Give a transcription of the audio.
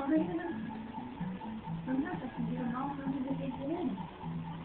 Mamma, jag kan göra mat om du vill in.